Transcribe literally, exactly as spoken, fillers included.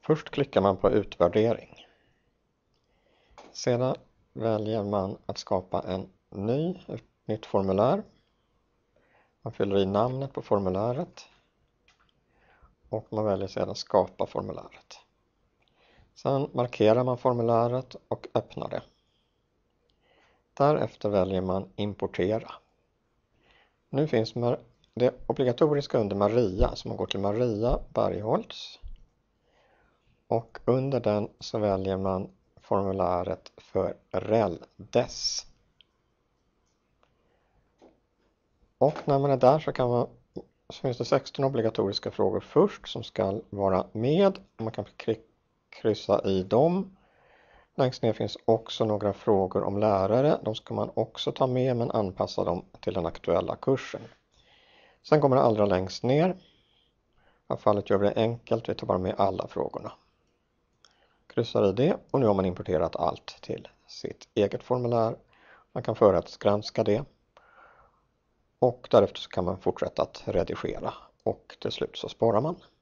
Först klickar man på utvärdering. Sedan väljer man att skapa en ny, ett nytt formulär. Man fyller i namnet på formuläret och man väljer sedan skapa formuläret. Sen markerar man formuläret och öppnar det. Därefter väljer man importera. Nu finns det obligatoriska under Maria, så man går till Maria Bergholtz. Och under den så väljer man formuläret för R E L D E S. Och när man är där så, kan man, så finns det sexton obligatoriska frågor först som ska vara med. Man kan kryssa i dem. Längst ner finns också några frågor om lärare. De ska man också ta med men anpassa dem till den aktuella kursen. Sen kommer det allra längst ner. I det här fallet gör vi det enkelt. Vi tar bara med alla frågorna. Kryssar i det och nu har man importerat allt till sitt eget formulär. Man kan förhandsgranska det. Och därefter så kan man fortsätta att redigera och till slut så sparar man.